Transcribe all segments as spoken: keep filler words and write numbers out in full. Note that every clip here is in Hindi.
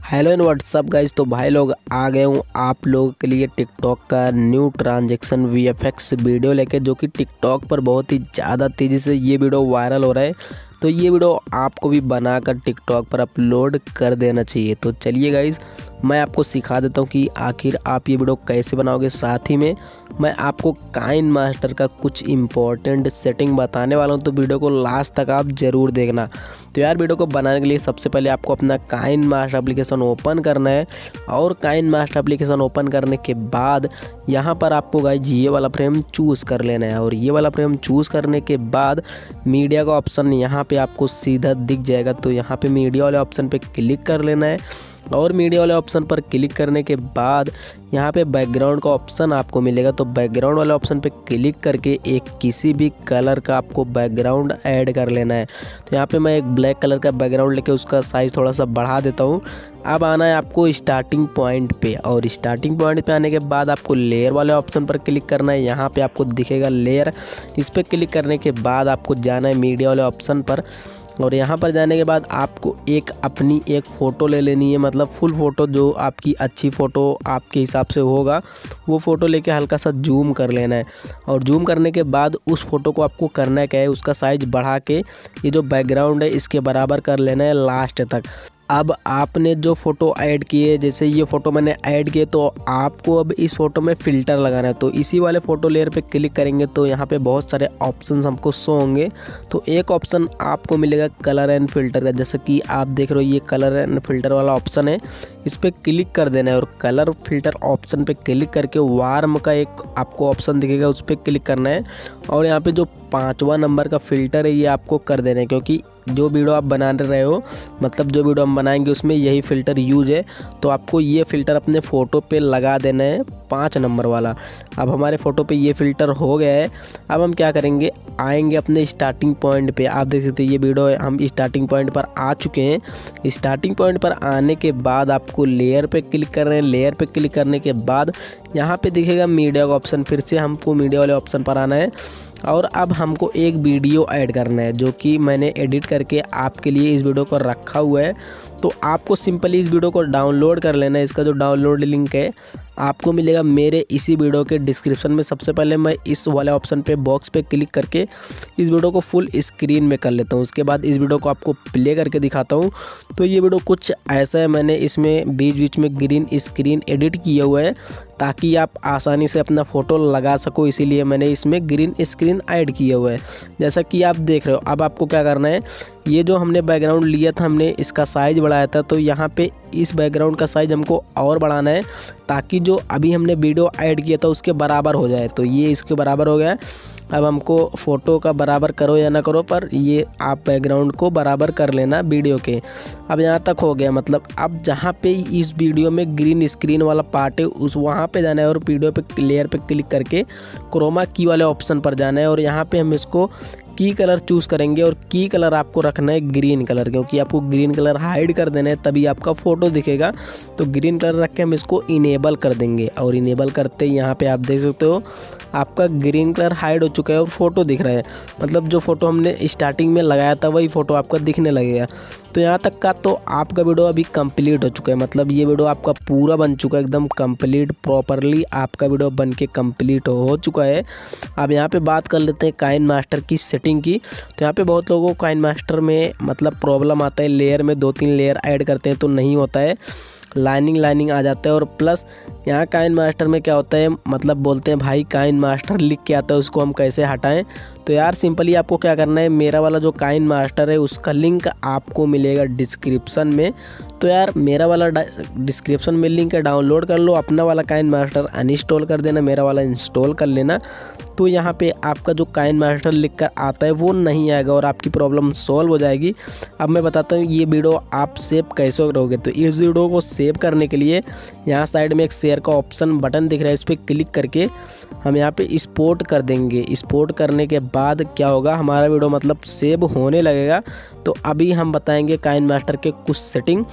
Hello and WhatsApp guys. तो भाई लोग आ गए हूँ आप लोगों के लिए टिकटॉक का न्यू ट्रांजैक्शन वीएफएक्स वीडियो लेके, जो कि टिकटॉक पर बहुत ही ज़्यादा तेज़ी से ये वीडियो वायरल हो रहा है। तो ये वीडियो आपको भी बनाकर टिकटॉक पर अपलोड कर देना चाहिए। तो चलिए गाइस, मैं आपको सिखा देता हूँ कि आखिर आप ये वीडियो कैसे बनाओगे। साथ ही में मैं आपको काइन मास्टर का कुछ इम्पोर्टेंट सेटिंग बताने वाला हूँ, तो वीडियो को लास्ट तक आप ज़रूर देखना। तो यार, वीडियो को बनाने के लिए सबसे पहले आपको अपना काइन मास्टर एप्लीकेशन ओपन करना है, और काइन मास्टर एप्लीकेशन ओपन करने के बाद यहाँ पर आपको गाइस ये वाला फ्रेम चूज़ कर लेना है। और ये वाला फ्रेम चूज़ करने के बाद मीडिया का ऑप्शन यहाँ पे आपको सीधा दिख जाएगा। तो यहाँ पे मीडिया वाले ऑप्शन पे क्लिक कर लेना है, और मीडिया वाले ऑप्शन पर क्लिक करने के बाद यहाँ पे बैकग्राउंड का ऑप्शन आपको मिलेगा। तो बैकग्राउंड वाले ऑप्शन पे क्लिक करके एक किसी भी कलर का आपको बैकग्राउंड ऐड कर लेना है। तो यहाँ पे मैं एक ब्लैक कलर का बैकग्राउंड लेके उसका साइज़ थोड़ा सा बढ़ा देता हूँ। अब आना है आपको स्टार्टिंग पॉइंट पे, और स्टार्टिंग पॉइंट पे आने के बाद आपको लेयर वाले ऑप्शन पर क्लिक करना है। यहाँ पे आपको दिखेगा लेयर, इस पर क्लिक करने के बाद आपको जाना है मीडिया वाले ऑप्शन पर, और यहाँ पर जाने के बाद आपको एक अपनी एक फ़ोटो ले लेनी है, मतलब फुल फ़ोटो जो आपकी अच्छी फ़ोटो आपके हिसाब से होगा वो फ़ोटो लेके हल्का सा जूम कर लेना है। और जूम करने के बाद उस फ़ोटो को आपको करना क्या है, उसका साइज़ बढ़ा के ये जो बैकग्राउंड है इसके बराबर कर लेना है लास्ट तक। अब आपने जो फ़ोटो ऐड किए, जैसे ये फ़ोटो मैंने ऐड किए, तो आपको अब इस फ़ोटो में फ़िल्टर लगाना है। तो इसी वाले फ़ोटो लेयर पे क्लिक करेंगे तो यहाँ पे बहुत सारे ऑप्शंस हमको शो होंगे। तो एक ऑप्शन आपको मिलेगा कलर एंड फ़िल्टर का, जैसे कि आप देख रहे हो ये कलर एंड फ़िल्टर वाला ऑप्शन है, इस पर क्लिक कर देना है। और कलर फ़िल्टर ऑप्शन पर क्लिक करके वार्म का एक आपको ऑप्शन दिखेगा, उस पर क्लिक करना है। और यहाँ पर जो पाँचवा नंबर का फ़िल्टर है ये आपको कर देना है, क्योंकि जो वीडियो आप बना रहे हो, मतलब जो वीडियो हम बनाएंगे उसमें यही फ़िल्टर यूज है। तो आपको ये फ़िल्टर अपने फ़ोटो पे लगा देना है, पाँच नंबर वाला। अब हमारे फ़ोटो पे ये फ़िल्टर हो गया है। अब हम क्या करेंगे, आएंगे अपने स्टार्टिंग पॉइंट पे। आप देख सकते हैं ये वीडियो हम स्टार्टिंग पॉइंट पर आ चुके हैं। स्टार्टिंग पॉइंट पर आने के बाद आपको लेयर पे क्लिक कर रहे हैं। लेयर पे क्लिक करने के बाद यहाँ पे दिखेगा मीडिया का ऑप्शन, फिर से हमको मीडिया वाले ऑप्शन पर आना है। और अब हमको एक वीडियो ऐड करना है, जो कि मैंने एडिट करके आपके लिए इस वीडियो को रखा हुआ है। तो आपको सिंपली इस वीडियो को डाउनलोड कर लेना है। इसका जो डाउनलोड लिंक है आपको मिलेगा मेरे इसी वीडियो के डिस्क्रिप्शन में। सबसे पहले मैं इस वाले ऑप्शन पे बॉक्स पे क्लिक करके इस वीडियो को फुल स्क्रीन में कर लेता हूँ। उसके बाद इस वीडियो को आपको प्ले करके दिखाता हूँ। तो ये वीडियो कुछ ऐसा है, मैंने इसमें बीच बीच में ग्रीन स्क्रीन एडिट किया हुआ है ताकि आप आसानी से अपना फ़ोटो लगा सको, इसीलिए मैंने इसमें ग्रीन स्क्रीन ऐड किया हुआ है, जैसा कि आप देख रहे हो। अब आपको क्या करना है, ये जो हमने बैकग्राउंड लिया था, हमने इसका साइज़ बढ़ाया था, तो यहाँ पे इस बैकग्राउंड का साइज़ हमको और बढ़ाना है ताकि जो अभी हमने वीडियो ऐड किया था उसके बराबर हो जाए। तो ये इसके बराबर हो गया है। अब हमको फ़ोटो का बराबर करो या ना करो, पर ये आप बैकग्राउंड को बराबर कर लेना वीडियो के। अब यहाँ तक हो गया, मतलब अब जहाँ पे इस वीडियो में ग्रीन स्क्रीन वाला पार्ट है उस वहाँ पे जाना है, और वीडियो पे लेयर पे क्लिक करके क्रोमा की वाले ऑप्शन पर जाना है। और यहाँ पे हम इसको की कलर चूज़ करेंगे, और की कलर आपको रखना है ग्रीन कलर, क्योंकि आपको ग्रीन कलर हाइड कर देना है तभी आपका फ़ोटो दिखेगा। तो ग्रीन कलर रख के हम इसको इनेबल कर देंगे, और इनेबल करते ही यहाँ पे आप देख सकते हो आपका ग्रीन कलर हाइड हो चुका है और फ़ोटो दिख रहा है। मतलब जो फ़ोटो हमने स्टार्टिंग में लगाया था वही फ़ोटो आपका दिखने लगेगा। तो यहाँ तक का तो आपका वीडियो अभी कंप्लीट हो चुका है, मतलब ये वीडियो आपका पूरा बन चुका है, एकदम कंप्लीट प्रॉपरली आपका वीडियो बन के कंप्लीट हो चुका है। अब यहाँ पे बात कर लेते हैं काइन मास्टर की सेटिंग की। तो यहाँ पे बहुत लोगों को काइन मास्टर में मतलब प्रॉब्लम आता है, लेयर में दो तीन लेयर ऐड करते हैं तो नहीं होता है, लाइनिंग लाइनिंग आ जाता है। और प्लस यहाँ काइन मास्टर में क्या होता है, मतलब बोलते हैं भाई काइन मास्टर लिख के आता है, उसको हम कैसे हटाएं। तो यार सिंपली आपको क्या करना है, मेरा वाला जो काइन मास्टर है उसका लिंक आपको मिलेगा डिस्क्रिप्शन में। तो यार मेरा वाला डिस्क्रिप्शन में लिंक है, डाउनलोड कर लो। अपना वाला काइन मास्टर अनइंस्टॉल कर देना, मेरा वाला इंस्टॉल कर लेना। तो यहाँ पे आपका जो काइन मास्टर लिख कर आता है वो नहीं आएगा और आपकी प्रॉब्लम सॉल्व हो जाएगी। अब मैं बताता हूँ ये वीडियो आप सेव कैसे करोगे। तो इस वीडियो को सेव करने के लिए यहाँ साइड में एक शेयर का ऑप्शन बटन दिख रहा है, इस पर क्लिक करके हम यहाँ पे एक्सपोर्ट कर देंगे। एक्सपोर्ट करने के बाद क्या होगा, हमारा वीडियो मतलब सेव होने लगेगा। तो अभी हम बताएंगे काइन मास्टर के कुछ सेटिंग,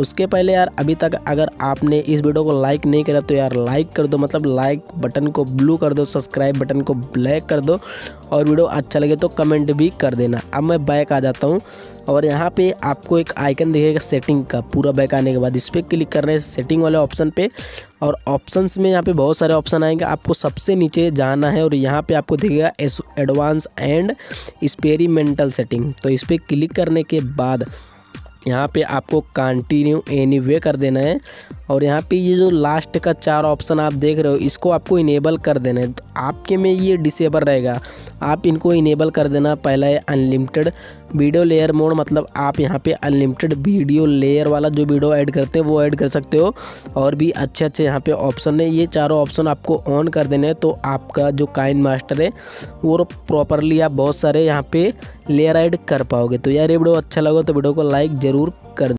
उसके पहले यार अभी तक अगर आपने इस वीडियो को लाइक नहीं करा तो यार लाइक कर दो, मतलब लाइक बटन को ब्लू कर दो, सब्सक्राइब बटन को ब्लैक कर दो और वीडियो अच्छा लगे तो कमेंट भी कर देना। अब मैं बैक आ जाता हूँ और यहाँ पे आपको एक आइकन दिखेगा सेटिंग का। पूरा बैक आने के बाद इस पर क्लिक करना है सेटिंग वाले ऑप्शन पे, और ऑप्शंस में यहाँ पे बहुत सारे ऑप्शन आएंगे, आपको सबसे नीचे जाना है और यहाँ पे आपको दिखेगा एडवांस एंड एक्सपेरिमेंटल सेटिंग। तो इस पर क्लिक करने के बाद यहाँ पे आपको कंटिन्यू एनीवे कर देना है और यहाँ पे ये जो लास्ट का चार ऑप्शन आप देख रहे हो इसको आपको इनेबल कर देना है। तो आपके में ये डिसेबल रहेगा, आप इनको इनेबल कर देना। पहला है अनलिमिटेड वीडियो लेयर मोड, मतलब आप यहाँ पे अनलिमिटेड वीडियो लेयर वाला जो वीडियो ऐड करते हैं वो ऐड कर सकते हो, और भी अच्छे अच्छे यहाँ पे ऑप्शन है। ये चारों ऑप्शन आपको ऑन कर देने हैं तो आपका जो काइन मास्टर है वो प्रॉपरली आप बहुत सारे यहाँ पे लेयर ऐड कर पाओगे। तो यार ये वीडियो अच्छा लगा तो वीडियो को लाइक ज़रूर कर